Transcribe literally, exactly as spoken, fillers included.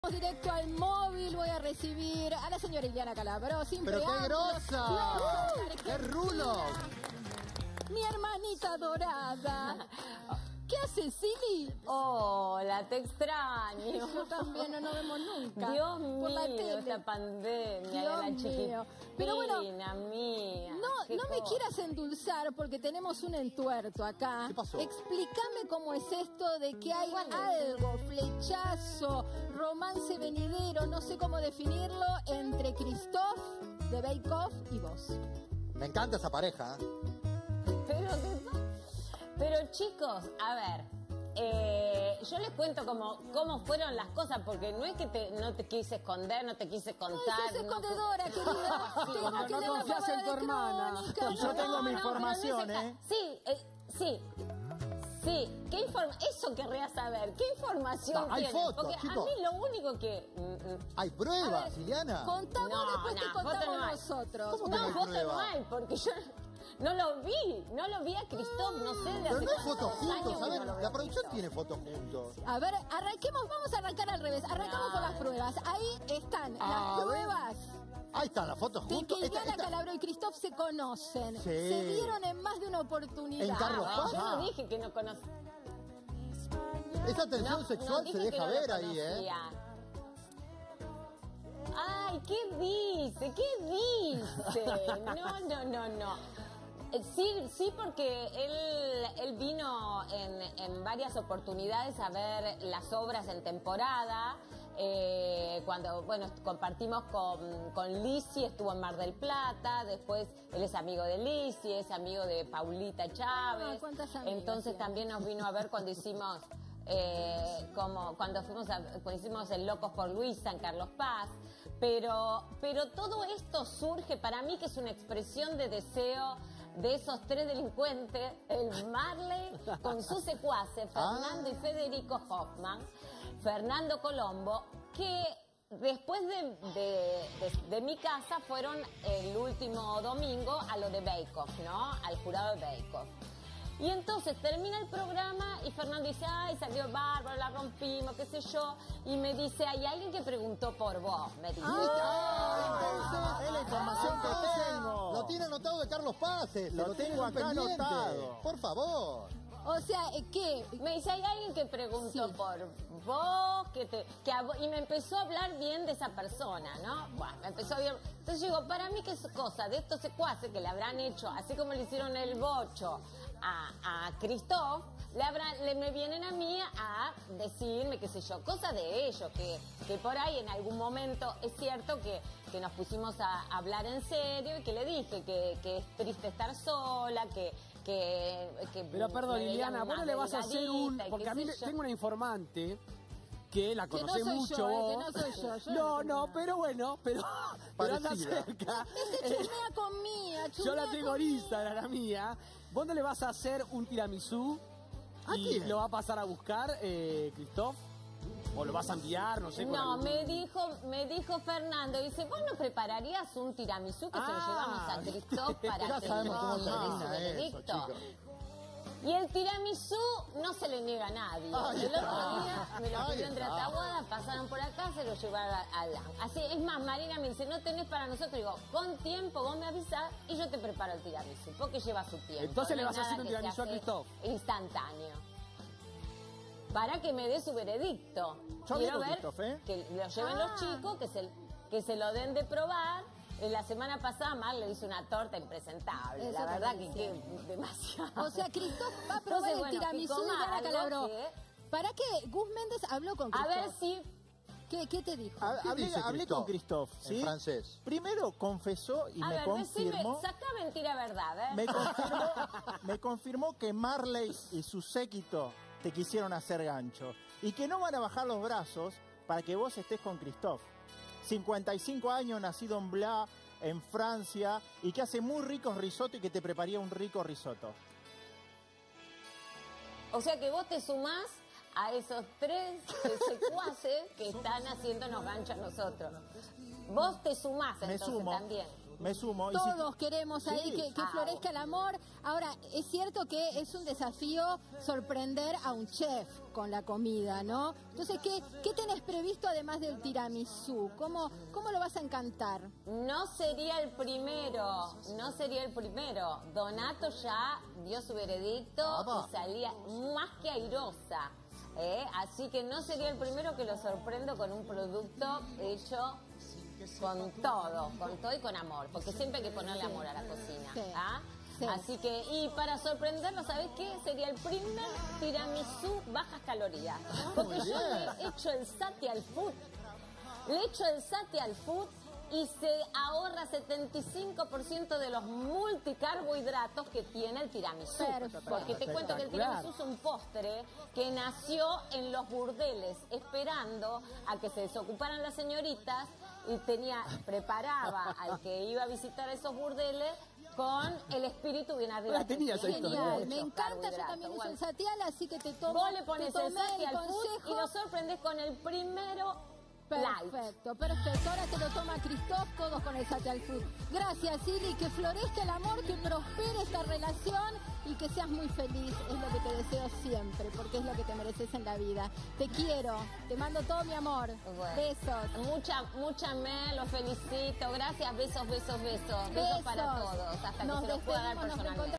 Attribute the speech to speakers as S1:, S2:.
S1: Directo al móvil, voy a recibir a la señora Iliana Calabró. Sin
S2: ¡Pero qué grosa!
S1: ¡Uh!
S2: ¡Qué rulo!
S1: Mi hermanita dorada. ¿Qué haces, Silly?
S3: Hola, te extraño.
S1: Yo también, no nos vemos nunca.
S3: Dios
S1: por la
S3: mío,
S1: tele.
S3: esta pandemia,
S1: Dios
S3: la chiquitina
S1: Pero bueno,
S3: mía.
S1: No, no me quieras endulzar porque tenemos un entuerto acá.
S2: ¿Qué pasó?
S1: Explícame cómo es esto de que hay algo, flechazo, romance venidero, no sé cómo definirlo, entre Christoph de Bake Off y vos.
S2: Me encanta esa pareja.
S3: Pero, ¿qué pasa? Pero chicos, a ver, eh, yo les cuento cómo, cómo fueron las cosas, porque no es que te, no te quise esconder, no te quise contar.
S1: Ay, sos escondedora,
S3: no,
S1: querida.
S3: Sí,
S1: Tengo
S3: no,
S1: que
S3: no
S1: leer la
S4: confías en
S1: palabra
S4: tu
S1: de
S4: hermana.
S1: crónica.
S4: Y yo tengo mi
S3: pero
S4: información,
S3: no es
S4: ¿eh?
S3: Sí, eh, sí. Sí, ¿qué informa eso querría saber? ¿Qué información
S2: No, hay
S3: tienes?
S2: fotos,
S3: Porque
S2: chicos.
S3: a mí lo único que... mm, mm,
S2: Hay
S1: A
S2: pruebas,
S1: ver,
S2: Iliana.
S1: Contamos,
S3: No,
S1: después te
S3: no,
S1: contamos
S3: foto no hay.
S1: nosotros.
S2: ¿Cómo que
S3: No,
S2: hay
S3: foto no
S2: prueba?
S3: hay, porque yo no lo vi, no lo vi a Christoph, no sé de
S2: Pero
S3: hace
S2: no hay fotos
S3: cuántos años
S2: juntos,
S3: que
S2: a ver,
S3: no lo veo
S2: la
S3: a
S2: producción
S3: Christoph.
S2: tiene fotos juntos.
S1: A ver, arranquemos, vamos a arrancar al revés. Arrancamos
S3: No,
S1: con las
S3: no.
S1: pruebas. Ahí están
S2: A
S1: las
S2: ver.
S1: pruebas
S2: Ahí están las fotos
S1: de
S2: juntos.
S1: que
S2: Esta-
S1: Iliana
S2: esta-
S1: Calabró y Christoph se conocen.
S2: Sí.
S1: Se dieron en más de una oportunidad.
S2: En Carlos
S3: Ah,
S2: Paz.
S3: yo no dije que no conocía.
S2: Esa tensión
S3: No,
S2: sexual
S3: no
S2: se
S3: dije que
S2: deja
S3: no lo
S2: ver ahí, ¿eh?
S3: conocía. Ay, ¿qué dice? ¿Qué dice? No, no, no, no. Eh, Sí, sí, porque él, él vino en, en varias oportunidades a ver las obras en temporada. Eh, cuando, bueno, compartimos con, con Lizzy, estuvo en Mar del Plata. Después él es amigo de Lizzy, es amigo de Paulita Chávez.
S1: Ah, ¿cuántas amigas
S3: Entonces
S1: tiene?
S3: también nos vino a ver cuando hicimos... Eh, como cuando fuimos a, cuando hicimos el Locos por Luisa en Carlos Paz, pero, pero todo esto surge para mí que es una expresión de deseo de esos tres delincuentes, el Marley con sus secuaces, Fernando y Federico Hoffman, Fernando Colombo, que después de, de, de, de mi casa fueron el último domingo a lo de Bake Off, ¿no? Al jurado de Bake Off. Y entonces termina el programa y Fernando dice, ay, salió bárbaro, la rompimos, qué sé yo. Y me dice, hay alguien que preguntó por vos, me dice.
S2: Ah,
S4: Es la información que
S2: entonces,
S4: tengo.
S2: Lo tiene anotado de Carlos Paz. eh, se
S4: Lo
S2: tiene
S4: tengo
S2: muy
S4: acá
S2: pendiente.
S4: anotado.
S2: Por favor.
S1: O sea, eh, ¿qué?
S3: Me dice, hay alguien que preguntó
S1: Sí.
S3: por vos, que te, que a vos- y me empezó a hablar bien de esa persona, ¿no? Bueno, me empezó a hablar. Entonces yo digo, para mí que es cosa de estos secuaces que le habrán hecho, así como le hicieron el bocho a, a Christoph, le, habrán, le me vienen a mí a decirme, qué sé yo, cosas de ellos, que, que por ahí en algún momento es cierto que, que nos pusimos a hablar en serio y que le dije que, que es triste estar sola, que... Que, que
S4: Pero perdón,
S3: me veía
S4: Liliana, vos no
S3: más
S4: le vas a hacer un...
S3: delgadita y
S4: Porque
S3: qué
S4: a mí
S3: sé
S4: le-
S3: yo.
S4: tengo una informante que la
S1: Que no
S4: conoce
S1: soy
S4: mucho
S1: yo, eh, que
S4: vos.
S1: no soy yo, yo
S4: no,
S1: no
S4: no, pero bueno, pero, pero anda
S2: Parecida.
S4: cerca.
S1: Este chumea con mía,
S4: Yo
S1: chumea
S4: la tengo
S1: con
S4: en
S1: mía.
S4: Instagram, la mía. ¿Vos no le vas a hacer un tiramisú
S2: ¿A
S4: y
S2: quién?
S4: lo va a pasar a buscar, eh, Christoph? ¿O lo vas a enviar, no sé? con
S3: No,
S4: algún-
S3: me dijo, me dijo Fernando, dice, ¿vos no prepararías un tiramisú que se lo
S4: Ah,
S3: llevamos a Christoph para
S2: Ya
S3: que
S2: sabemos cómo
S3: no
S2: termina
S3: ese
S2: eso,
S3: veredicto?
S2: chicos.
S3: Y el tiramisú no se le niega a nadie.
S2: Ay,
S3: el otro
S2: está.
S3: día me lo
S2: Ay,
S3: pidió entre
S2: está.
S3: Ataguada, pasaron por acá, se lo llevaron a la... Así, es más, Marina me dice, no tenés para nosotros. Digo, con tiempo, vos me avisás y yo te preparo el tiramisú, porque lleva su tiempo.
S4: Entonces le
S3: no
S4: vas
S3: es
S4: a hacer
S3: nada
S4: un
S3: que se
S4: tiramisú a
S3: hace
S4: Christoph.
S3: instantáneo. Para que me dé su veredicto.
S4: Yo
S3: Quiero
S4: hablé con
S3: ver
S4: Christoph, ¿eh?
S3: que lo lleven
S1: Ah.
S3: los chicos, que se, que se lo den de probar. Eh, La semana pasada Mar le hizo una torta impresentable.
S1: Eso
S3: la verdad que,
S1: también,
S3: que demasiado.
S1: O sea, Christoph va a probar
S3: Entonces,
S1: el
S3: bueno,
S1: tiramisú
S3: picó
S1: de Iliana
S3: mal,
S1: Calabró.
S3: ¿qué?
S1: ¿Para qué? Gus Méndez habló con
S3: A
S1: Christoph.
S3: ver si...
S1: ¿Qué, qué te dijo?
S4: Ha-
S2: ¿Qué
S4: Hablé,
S2: dice
S4: hablé con Christoph, ¿sí?
S2: En francés.
S4: Primero confesó y
S3: A
S4: me
S3: ver, decime,
S4: confirmó...
S3: saca mentira verdad, ¿eh?
S4: Me confirmó, me confirmó que Marley y su séquito te quisieron hacer gancho y que no van a bajar los brazos para que vos estés con Christoph. cincuenta y cinco años, nacido en Bla, en Francia, y que hace muy ricos risotto y que te prepararía un rico risotto.
S3: O sea que vos te sumás a esos tres secuaces que están haciéndonos gancho a nosotros. Vos te sumás
S4: Me
S3: entonces
S4: sumo.
S3: también.
S4: Me sumo. Y si-
S1: Todos queremos ahí
S4: Sí.
S1: que, que florezca el amor. Ahora, es cierto que es un desafío sorprender a un chef con la comida, ¿no? Entonces, ¿qué, qué tenés previsto además del tiramisú? ¿Cómo, cómo lo vas a encantar?
S3: No sería el primero, no sería el primero. Donato ya dio su veredicto
S2: Vamos.
S3: y salía más que airosa. ¿eh? Así que no sería el primero que lo sorprendo con un producto hecho con todo, con todo y con amor, porque siempre hay que ponerle amor a la cocina.
S1: Sí.
S3: ¿ah?
S1: Sí.
S3: Así que, y para sorprenderlo, ¿sabes qué? Sería el primer tiramisú bajas calorías. Porque
S2: muy
S3: yo
S2: bien.
S3: le he hecho el sati al food, le he hecho el sati al food y se ahorra setenta y cinco por ciento de los multicarbohidratos que tiene el tiramisú.
S1: Perfecto.
S3: Porque te cuento que el
S4: Espectacular.
S3: tiramisú es un postre que nació en los burdeles, esperando a que se desocuparan las señoritas y tenía, preparaba al que iba a visitar esos burdeles con el espíritu bien arriba.
S5: La tenía esa historia.
S1: Genial,
S3: Muchos
S1: me encanta, yo
S3: carbohidratos.
S1: también uso
S3: Bueno,
S1: el satial, así que te tomo,
S3: vos le pones
S1: te
S3: el
S1: tomé
S3: sati
S1: el
S3: al food
S1: consejo.
S3: y lo sorprendes con el primero light.
S1: Perfecto, perfecto. Ahora te lo toma Christoph, todos con el Satial Food. Gracias, Ili, que florezca el amor, que prospere esta relación y que seas muy feliz. Es lo que te deseo siempre, porque es lo que te mereces en la vida. Te quiero, te mando todo mi amor.
S3: Bueno.
S1: Besos.
S3: Mucha, mucha me, los felicito. Gracias, besos, besos, besos. Besos,
S1: Besos.
S3: para todos. Hasta
S1: Nos
S3: que se los pueda dar
S1: despedimos, nos
S3: personalmente.